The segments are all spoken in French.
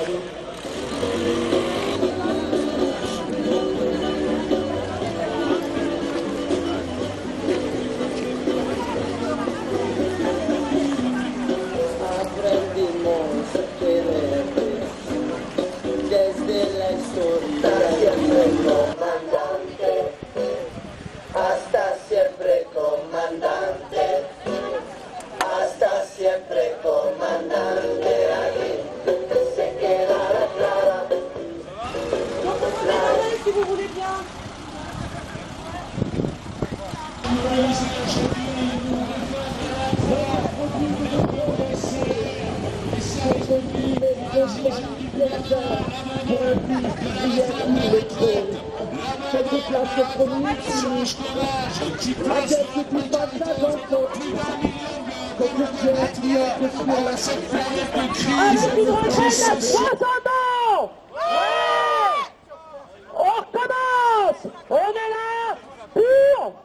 Aprendimos quererte desde la historia. Siempre comandante, hasta siempre comandante, hasta siempre comandante. Ahí se quedará clara. Si vous voulez bien. Cette classe première finie, avec plus pas de 50 ans, comme je tiens à dire que Avec une retraite à 60 ans. On recommence. On est là pour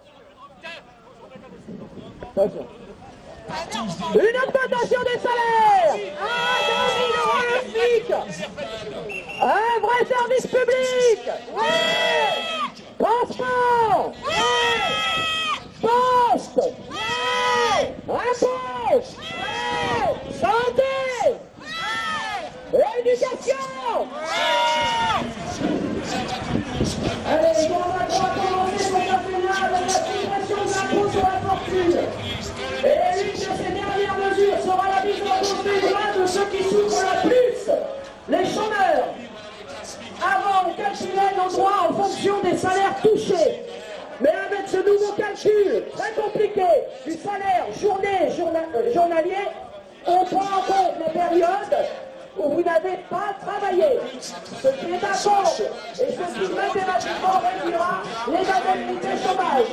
une augmentation des salaires à 20 000 € le SMIC, un vrai service public, transport, poste, impôts, santé, éducation. Allez, on va commencer pour la finale de la suppression de l'impôt sur la fortune. Et l'une de ces dernières mesures sera la mise en cause des droits de ceux qui souffrent le plus, les chômeurs. Avant, on calculait nos droits en fonction des salaires touchés. Mais avec ce nouveau calcul très compliqué du salaire journalier, on prend en compte les périodes où vous n'avez pas travaillé. Ce qui est un compte et ce qui mathématiquement réduira les indemnités chômage.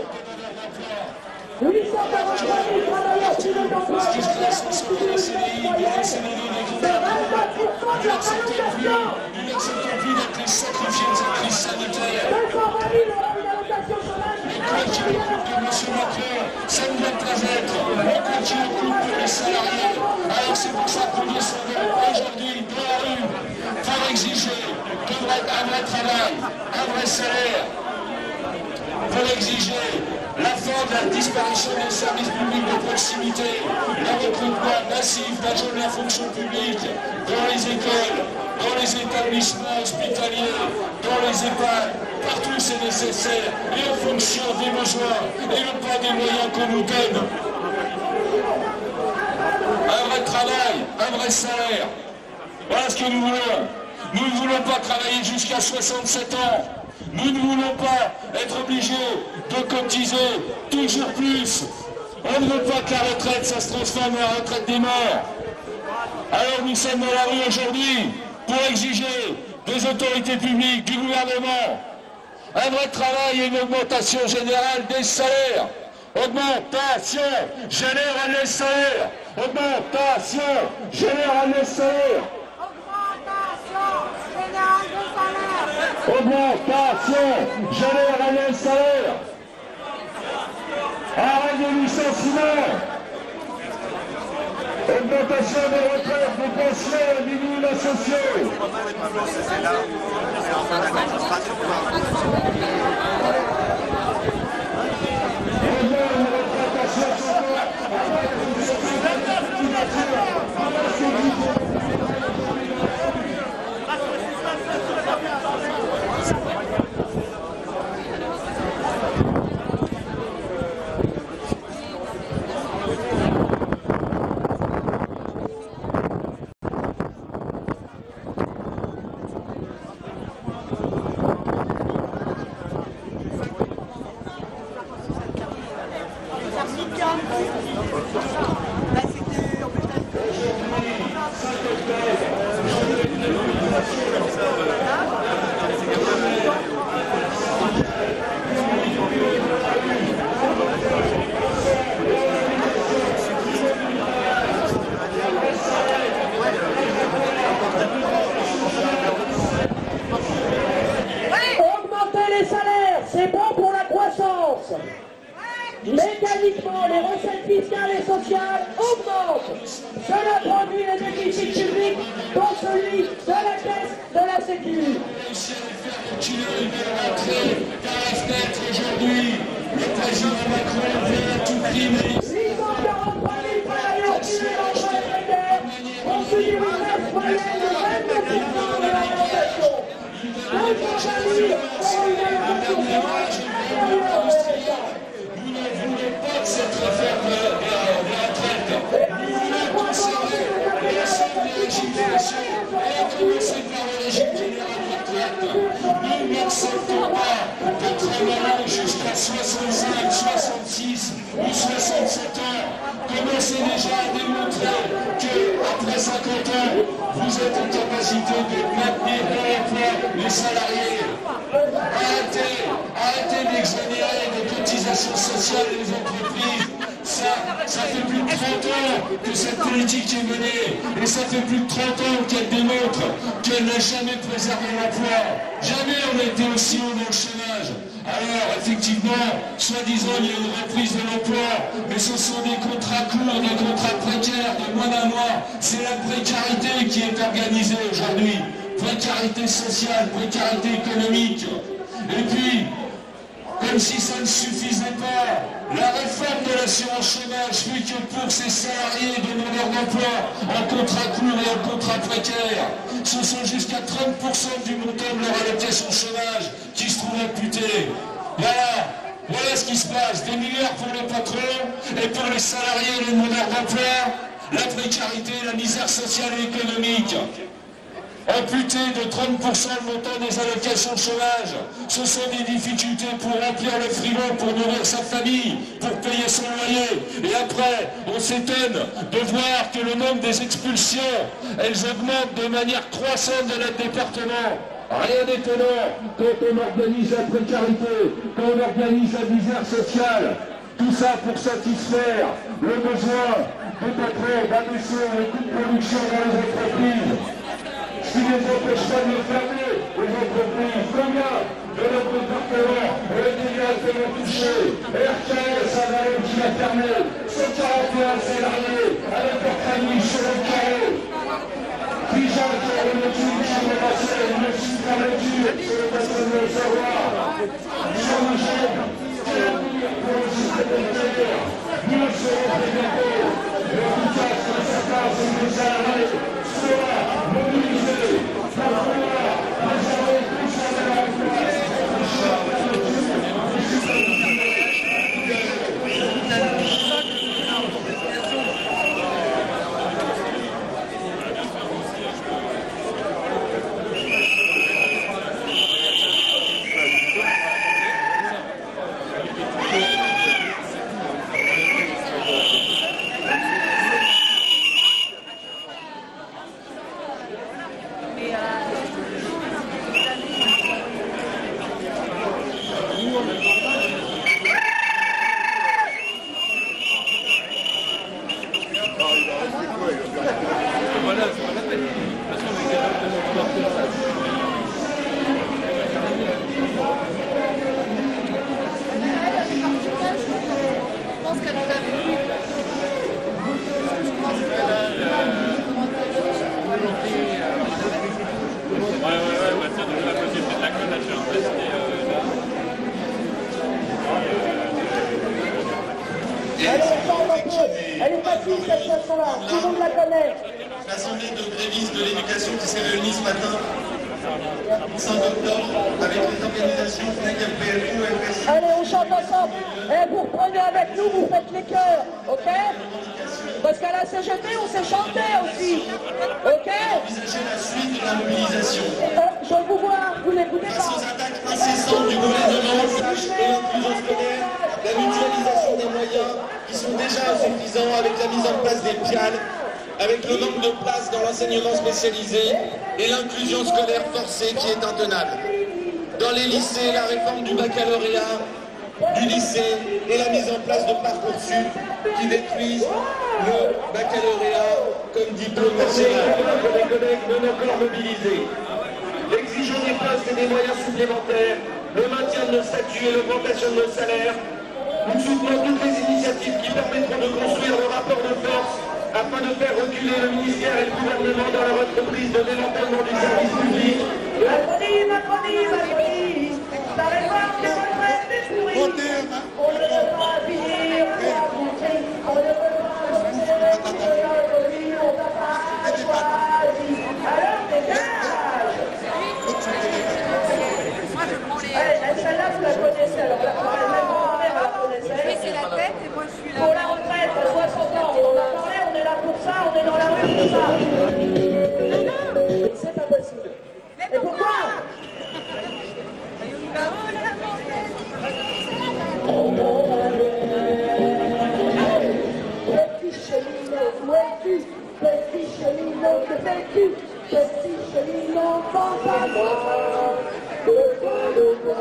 843 000 travailleurs privés d'emploi précaires constituent une baisse moyenne de 24% de leur allocation. Nous n'acceptons plus d'être les sacrifiés de cette crise sanitaire. 220 000 € d'allocation chômage. Quoi qu'il en coûte de M. Macron, ça ne doit pas être. Mais quoi qu'il en coûte pour les salariés. Alors c'est pour ça qu'on descend aujourd'hui dans la rue pour exiger un vrai travail, un vrai salaire, pour exiger la fin de la disparition des services publics de proximité, le recrutement massif d'agents de la fonction publique dans les écoles, dans les établissements hospitaliers, dans les EHPAD, partout c'est nécessaire, et en fonction des besoins, et non pas des moyens qu'on nous donne. Un vrai travail, un vrai salaire, voilà ce que nous voulons. Nous ne voulons pas travailler jusqu'à 67 ans. Nous ne voulons pas être obligés de cotiser toujours plus. On ne veut pas que la retraite, ça se transforme en la retraite des morts. Alors nous sommes dans la rue aujourd'hui pour exiger des autorités publiques, du gouvernement, un vrai travail et une augmentation générale des salaires. Augmentation générale des salaires. Augmentation générale des salaires. Augmentation générale des salaires. Arrêt des licenciements. Augmentation des retraites, des pensions, des minima sociaux. aujourd'hui les déficits publics, dont celui de la caisse de la Sécu. Aujourd'hui, le président Macron veut à tout prix 843 000 travailleurs privés dans le précaire ont subi une baisse moyenne de 22% de l'augmentation. 220 000 auront une allocation chômage inférieure au RSA. Nous ne voulons pas de cette réforme de la retraite. Nous voulons conserver l'ensemble des régimes spéciaux et à commencer par le régime général de retraite. Nous n'acceptons pas d'être malades jusqu'à 65, 66 ou 67 ans. Commencez déjà à démontrer qu'après 50 ans, vous êtes en capacité de maintenir dans l'emploi les salariés. Arrêtez d'exonérer des cotisations sociales des entreprises. Ça fait plus de 30 ans que cette politique est menée. Et ça fait plus de 30 ans qu'elle démontre qu'elle n'a jamais préservé l'emploi. Jamais on a été aussi haut dans le chômage. Alors, effectivement, soi-disant, il y a une reprise de l'emploi, mais ce sont des contrats courts, des contrats précaires de moins d'un mois. C'est la précarité qui est organisée aujourd'hui. Précarité sociale, précarité économique. Et puis, comme si ça ne suffisait pas, la réforme de l'assurance chômage fait que pour ces salariés demandeurs d'emploi en contrat court et en contrat précaire, ce sont jusqu'à 30% du montant de leur allocation chômage qui se trouve amputé. Voilà ce qui se passe. Des milliards pour les patrons et pour les salariés et les demandeurs d'emploi, la précarité, la misère sociale et économique. Amputé de 30% le montant des allocations chômage, ce sont des difficultés pour remplir le frigo, pour nourrir sa famille, pour payer son loyer. Et après, on s'étonne de voir que le nombre des expulsions, elles augmentent de manière croissante de notre département. Rien d'étonnant quand on organise la précarité, quand on organise la misère sociale. Tout ça pour satisfaire le besoin des patrons d'abaisser les coûts de production dans les entreprises. Ce qui ne les empêche pas de fermer les entreprises. Combien de notre département ont été directement touchés? RKS à Valais qui a fermé, 141 salariés avec leur famille sur le carré. Déjà qui a remonté une chambre passée, une fermeture sur le bassin de savoir. Sur le chef, c'est l'avenir pour le système bancaire. Nous le serons très bientôt. Le coûtage de certains et des salariés sera mobilisé pour pouvoir préserver tout ça de la place. Elle est facile cette chanson-là, tout le monde la connaît. L'Assemblée de grévistes de l'éducation qui s'est réunie ce matin, 5 octobre, avec les organisations FNEC, FPLU, FSI. Allez, on chante ensemble. Et vous reprenez avec nous, vous faites les chœurs, ok? Parce qu'à la CGT, on sait chanter aussi, ok? Envisager la suite de la mobilisation. Je vous vois, vous n'écoutez Face pas. aux attaques incessantes du gouvernement, et l'inclusion scolaire, la mutualisation des moyens qui sont déjà insuffisants avec la mise en place des PIAL, avec le manque de places dans l'enseignement spécialisé et l'inclusion scolaire forcée qui est intenable. Dans les lycées, la réforme du baccalauréat, du lycée et la mise en place de Parcoursup qui détruisent le baccalauréat comme diplôme national. Les collègues non encore mobilisés. L'exigence des places et des moyens supplémentaires, le maintien de nos statuts et l'augmentation de nos salaires. Nous soutenons toutes les initiatives qui permettront de construire le rapport de force afin de faire reculer le ministère et le gouvernement dans leur entreprise de démantèlement du service public. Macronie, Macronie, Macronie, ta réforme des retraites est pourrie. On ne veut pas finir, on va montrer, on ne veut pas montrer, on t'a pas choisi. Alors dégage. Allez, celle-là vous la connaissez, alors la grand-mère la connaissait. Mais c'est la tête et moi je suis là. Pour la retraite, 60 ans, on en a parlé, on est là pour ça, on est dans la rue pour ça. C'est pas possible. Et pourquoi? Petit cheminot, où es-tu? Petit cheminot, que fais-tu? Petit cheminot, pense à moi, besoin de moi.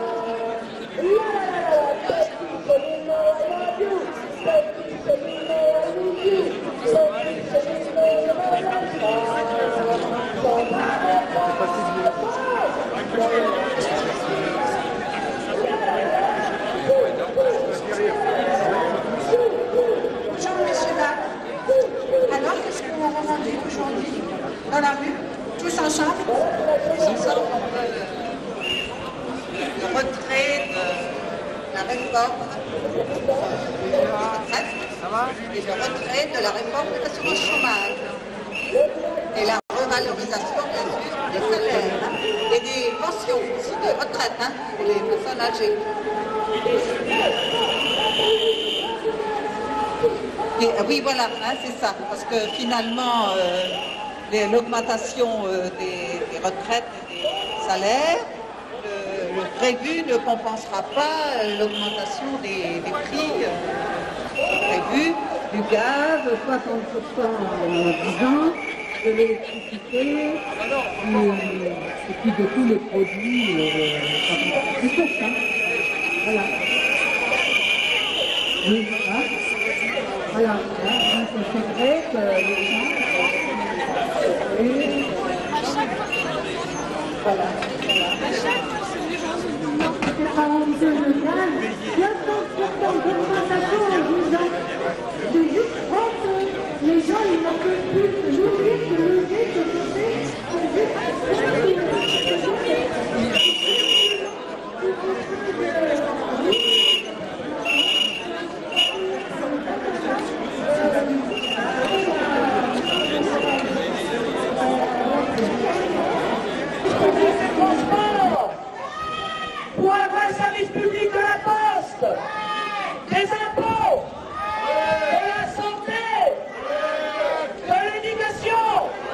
Petit cheminot, I love you. Petit cheminot, I need you. Petit cheminot, je me laisse pas. Sans Bonjour messieurs, dames. Alors, qu'est-ce que vous revendiquez aujourd'hui dans la rue, tous ensemble? Le retrait de la réforme des retraites et le retrait de la réforme de l'assurance chômage et la revalorisation bien sûr des salaires et des pensions aussi, des retraites pour les personnes âgées. Et, oui voilà, c'est ça, parce que finalement l'augmentation des retraites et des salaires le prévu ne compensera pas l'augmentation des prix prévus du gaz, 60% en 10 ans, de l'électricité, et puis de tous les produits. C'est ça. Voilà. Oui, voilà. C'est vrai que les gens... Voilà. C'est pas honteux le gaz, 60% d'augmentation en 10 ans. C'est juste honteux. Les gens, ils n'en peuvent plus se nourrir, se lever, se poser. Pour un vrai service public de la poste, des impôts, de la santé, de l'éducation,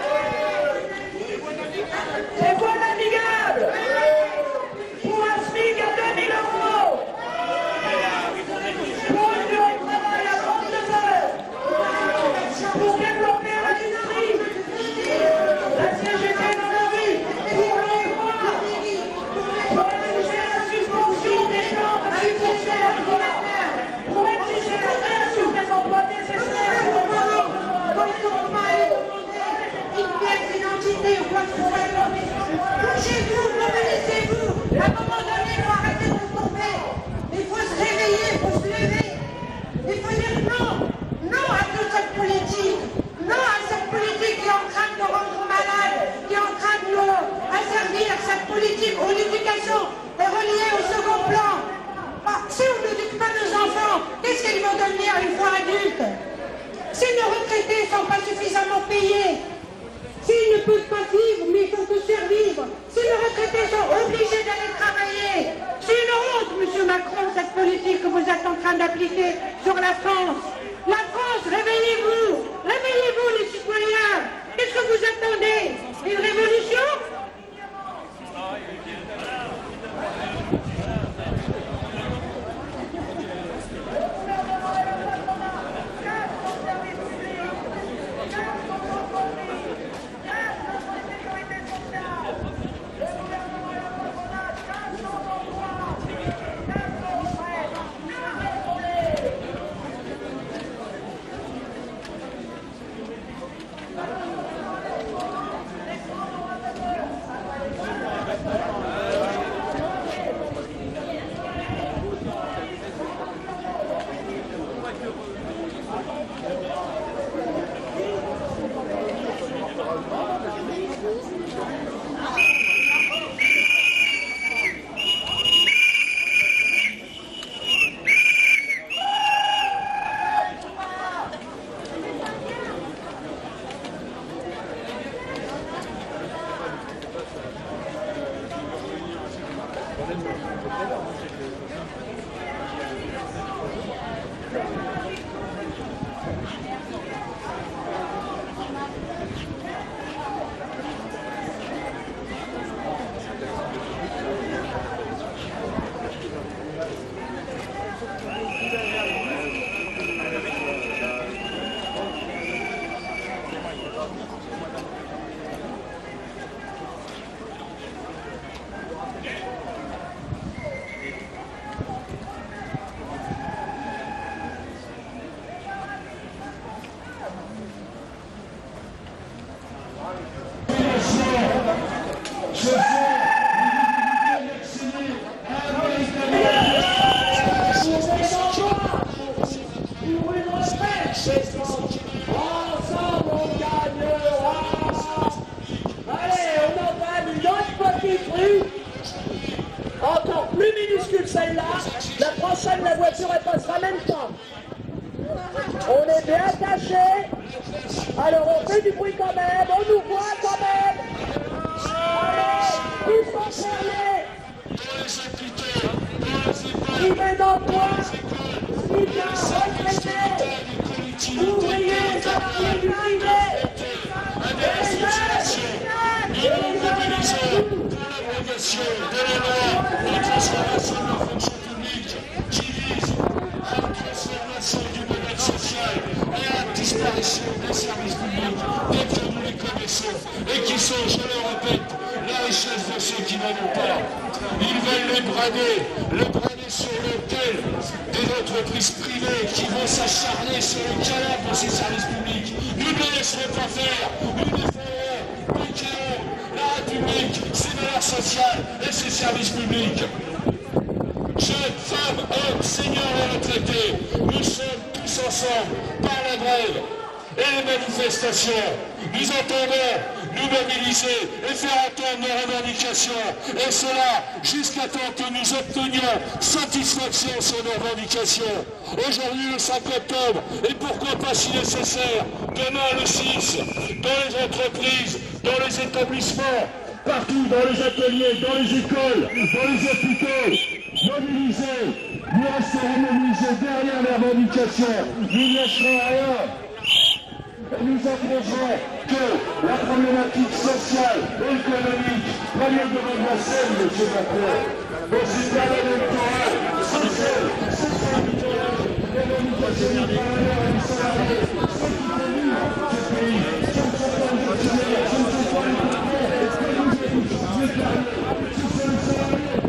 des voies navigables, pour un SMIC à 2000 €, pour une durée de travail à 32 heures, pour développer l'industrie, la CGT dans la rue, pour l'emploi, pour exiger la suspension des gens à supporter l'emploi, pour exiger la création des emplois nécessaires pour le Une pièce d'identité ou quoi que ce soit. Couchez-vous, mobilisez-vous. À un moment donné, il faut arrêter de se tromper. Il faut se réveiller, il faut se lever. Il faut dire non. Non à toute cette politique. Non à cette politique qui est en train de nous rendre malades, qui est en train de nous asservir. Cette politique où l'éducation est reliée au second plan. Si on n'éduque pas nos enfants, qu'est-ce qu'ils vont devenir une fois adultes? Si nos retraités ne sont pas suffisamment payés, s'ils ne peuvent pas vivre, mais ils font que survivre, si nos retraités sont obligés d'aller travailler, c'est une honte, M. Macron, cette politique que vous êtes en train d'appliquer sur la France. La France, réveillez-vous, réveillez-vous les citoyens. Qu'est-ce que vous attendez? Une révolution? Ensemble, on gagnera. Allez, on entame une autre petite rue, encore plus minuscule celle-là. La prochaine, la voiture, elle passera même pas. On est bien attachés. Alors on fait du bruit quand même, on nous voit quand même. Allez, ils sont fermés. Ils mènent en toi. Si bien retraité. Ouvriers, salariés du privé. Disparition des services publics, dès que nous les connaissons, et qui sont, je le répète, la richesse de ceux qui n'en ont pas. Ils veulent les brader sur l'autel des entreprises privées qui vont s'acharner sur le cadavre de ces services publics. Nous ne les laisserons pas faire, nous défendrons, bloquerons la République, ses valeurs sociales et ses services publics. Jeunes, femmes, hommes, seniors et retraités, nous sommes tous ensemble par la grève et les manifestations. Nous entendons nous mobiliser et faire entendre nos revendications. Et cela jusqu'à temps que nous obtenions satisfaction sur nos revendications. Aujourd'hui le 5 octobre, et pourquoi pas si nécessaire, demain le 6, dans les entreprises, dans les établissements, partout dans les ateliers, dans les écoles, dans les hôpitaux, mobilisés, nous resterons mobilisés derrière les revendications, nous ne lâcherons rien. Et nous approcherons que la problématique sociale et économique prenne devant la scène, M. Macron. Dans une période électorale, c'est celle du tournage, les revendications des travailleurs et des salariés, ceux qui conduisent ce pays, ce ne sont pas les actionnaires, ce ne sont pas les patrons, ce que nous avons, les carrières, ce sont les salariés.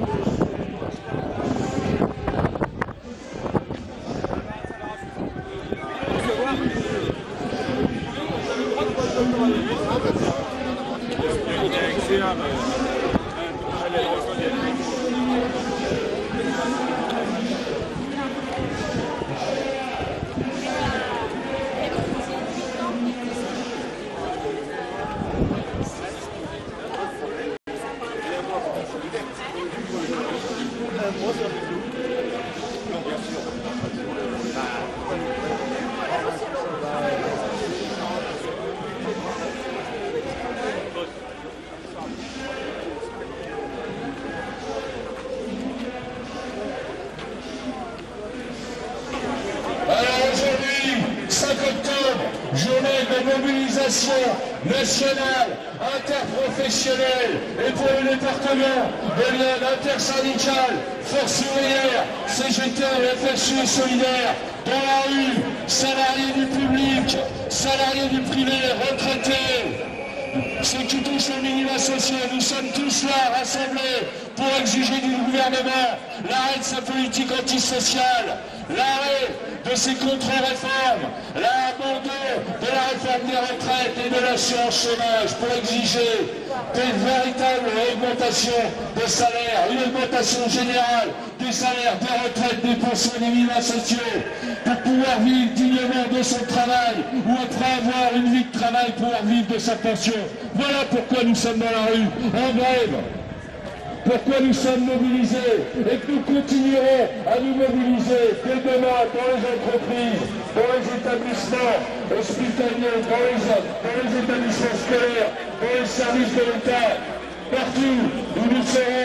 Journée de mobilisation nationale, interprofessionnelle et pour le département de lien intersyndical, force ouvrière, CGT, FSU et solidaire, dans la rue, salariés du public, salariés du privé, retraités, ceux qui touchent le minimum social, nous sommes tous là rassemblés pour exiger du gouvernement l'arrêt de sa politique antisociale, l'arrêt de ses contre-réformes, l'abandon de la réforme des retraites et de l'assurance chômage pour exiger des véritables augmentations de salaires, une augmentation générale des salaires, des retraites, des pensions et des minima sociaux pour pouvoir vivre dignement de son travail ou après avoir une vie de travail pouvoir vivre de sa pension. Voilà pourquoi nous sommes dans la rue, en grève. Pourquoi nous sommes mobilisés et que nous continuerons à nous mobiliser dès demain dans les entreprises, dans les établissements hospitaliers, dans les établissements scolaires, dans les services de l'État, partout où nous serons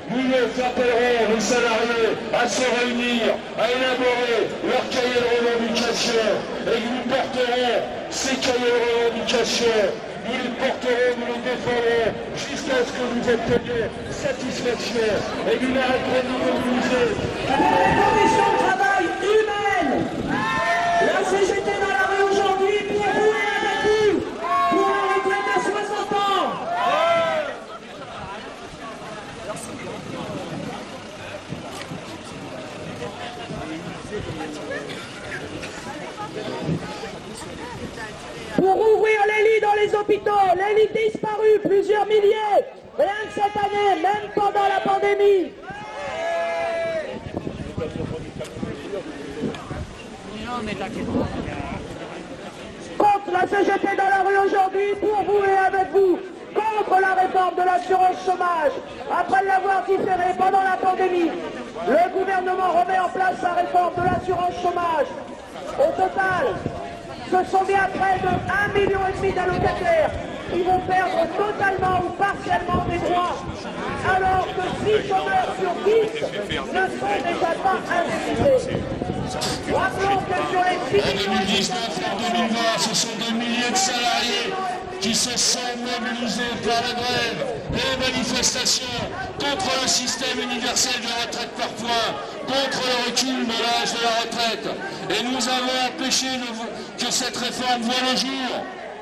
nous appellerons les salariés à se réunir, à élaborer leur cahier de revendication et nous porterons ces cahiers de revendication. Nous les porterons, nous les défendrons jusqu'à ce que nous obtenions satisfaction et nous n'arrêterons de nous mobiliser. Pour les conditions de travail humaines, la CGT dans la rue aujourd'hui pour vous et avec vous, pour la retraite à 60 ans. Pour ouvrir les lits dans les hôpitaux, les lits disparus, plusieurs milliers, rien que cette année, même pendant la pandémie. Contre la CGT dans la rue aujourd'hui, pour vous et avec vous, contre la réforme de l'assurance chômage. Après l'avoir différée pendant la pandémie, le gouvernement remet en place sa réforme de l'assurance chômage. Au total, ce sont bien près de 1,5 million d'allocataires qui vont perdre totalement ou partiellement des droits, alors que 6 chômeurs sur 10 ne sont déjà pas indemnisés. Rappelons que sur les 6 En 2019 et en 2020, ce sont des milliers de salariés qui se sont mobilisés par la grève et les manifestations contre le système universel de retraite par points, contre le recul de l'âge de la retraite. Et nous avons empêché que cette réforme voie le jour.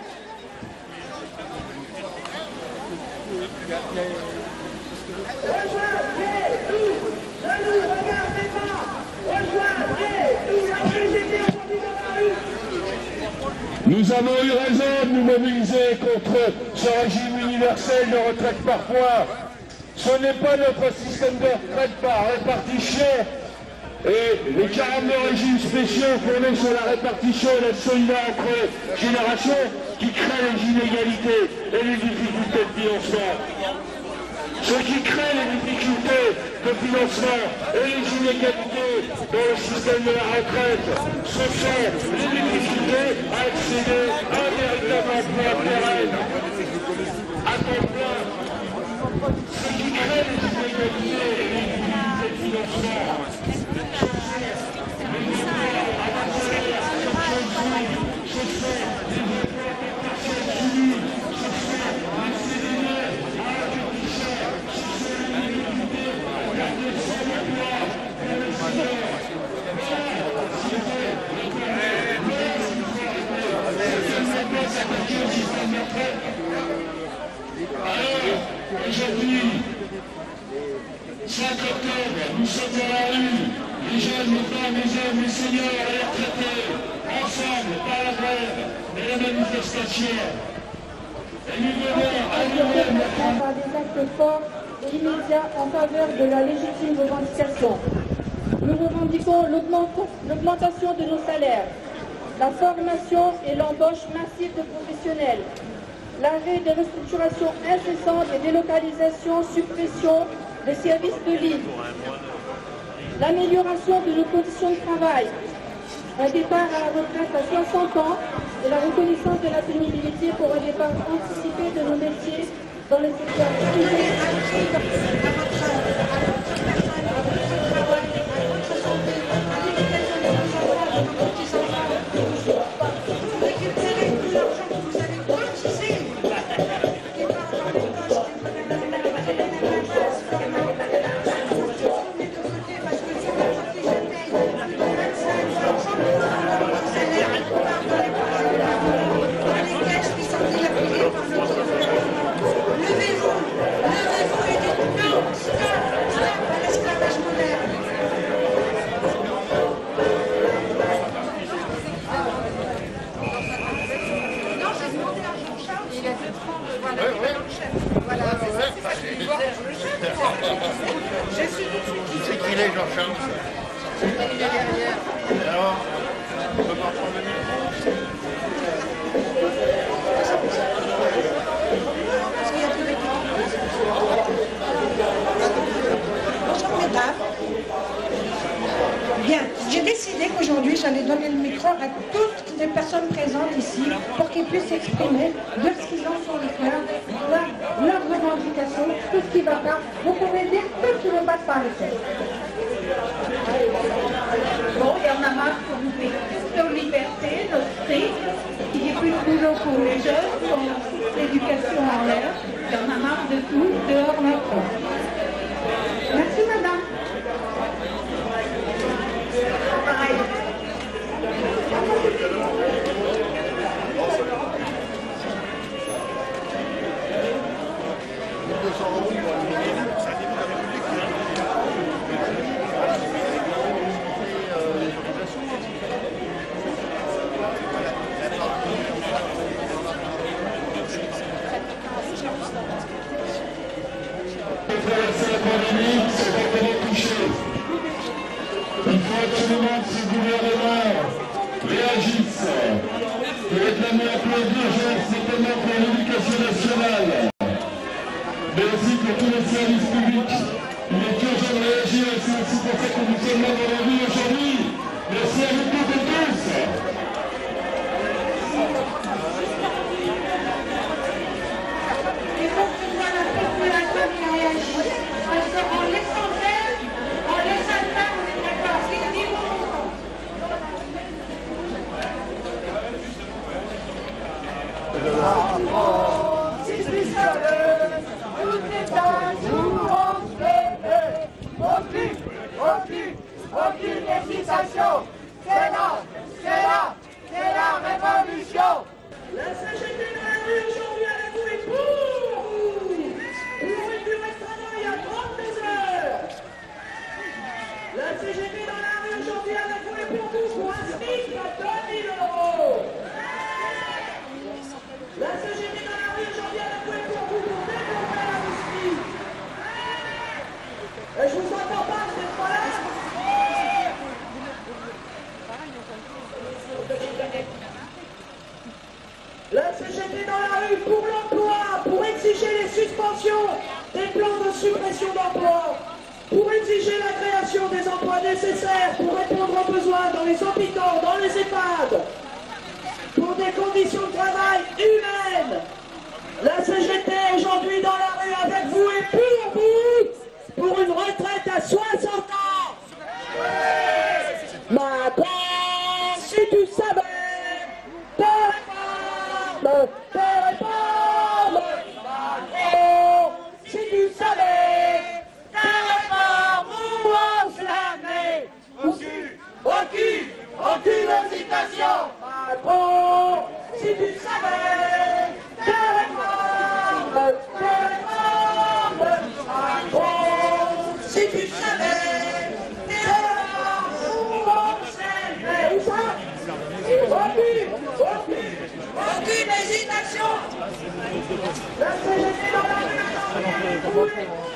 Nous avons eu raison de nous mobiliser contre ce régime universel de retraite par points. Ce n'est pas notre système de retraite par répartition et les 42 régimes spéciaux fondés sur la répartition et la solidarité entre générations qui créent les inégalités et les difficultés de financement. Ce qui crée les difficultés de financement et les inégalités dans le système de la retraite, ce sont les difficultés à accéder à un véritable emploi pérenne, à temps plein. Ce qui crée les inégalités et les difficultés de financement, ce sont aujourd'hui, 5 octobre, nous sommes dans la rue, les jeunes, les femmes, les hommes, les seniors, les retraités, ensemble, par la grève et la manifestation. Et nous devons à nous-mêmes par des actes forts et immédiats en faveur de la légitime revendication. Nous revendiquons l'augmentation de nos salaires, la formation et l'embauche massive de professionnels, l'arrêt des restructurations incessantes et délocalisations, suppression des services de ligne, l'amélioration de nos conditions de travail, un départ à la retraite à 60 ans et la reconnaissance de la pénibilité pour un départ anticipé de nos métiers dans les secteurs privés. C'est qui est Jean-Charles? Il est derrière. Alors, on peut pas prendre le micro. Bonjour mesdames. Bien, j'ai décidé qu'aujourd'hui j'allais donner le micro à toutes les personnes présentes ici pour qu'ils puissent s'exprimer de ce qu'ils ont sur le cœur, leurs revendications, tout ce qui va pas. Vous pouvez dire tout l'éducation nationale, mais aussi pour tous les services publics. Il est urgent de réagir et c'est aussi pour ça que nous sommes là dans la rue aujourd'hui. Merci à vous toutes et tous. Il faut que ce soit la population qui réagisse. Parce qu'en laissant faire, on est d'accord. C'est dit pour longtemps. Si je suis seul, tout est un jour en fait. Aucune hésitation. C'est la révolution. La CGT dans la rue aujourd'hui avec vous et pour vous. Pour une durée de travail à 32 heures. La CGT dans la rue aujourd'hui avec vous et pour vous pour un SMIC à 2 000 €. La CGT dans la rue aujourd'hui avec vous et pour vous pour développer l'industrie. Et je vous entends pas, vous n'êtes pas là. La CGT dans la rue pour l'emploi, pour exiger les suspensions des plans de suppression d'emplois, pour exiger la création des emplois nécessaires pour répondre aux besoins dans les hôpitaux, dans les EHPAD, pour des conditions de travail humaines. La CGT aujourd'hui dans la rue avec vous et pour vous, pour une retraite à 60 ans. Macron, si tu savais, si tu savais, ta réforme où on se la met. Aucune hésitation. Macron, si tu savais, ta réforme. Macron, si tu savais, ta réforme où on se la met. Où ça? Aucune hésitation. La CGT dans la rue.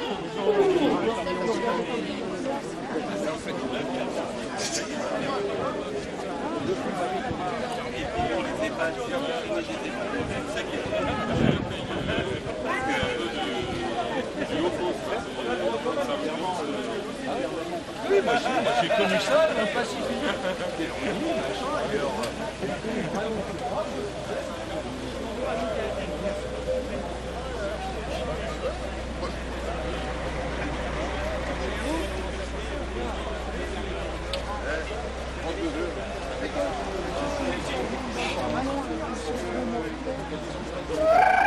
Oui, moi j'ai connu ça dans le Pacifique. Yeah.